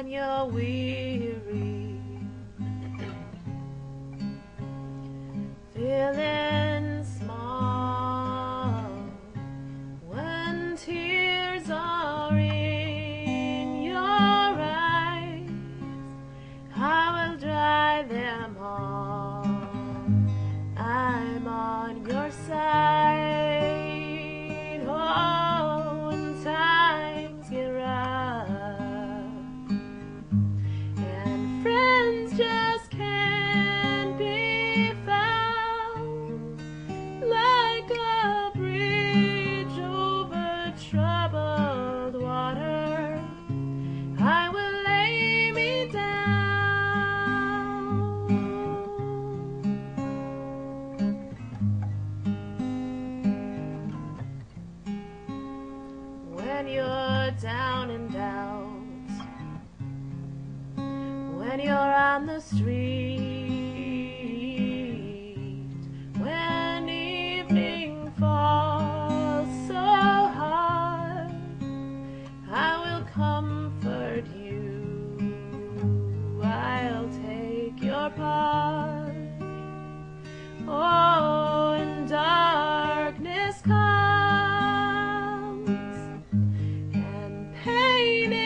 when you're weary, feeling small, when tears are in your eyes, I will dry them all. I'm on your side. Oh, when times get rough and friends just can't be found, like a bridge over troubled water, I will lay me down. When you're down and out, when you're on the street, when evening falls so hard, I will comfort you, I'll take your part. Oh, when darkness comes and pain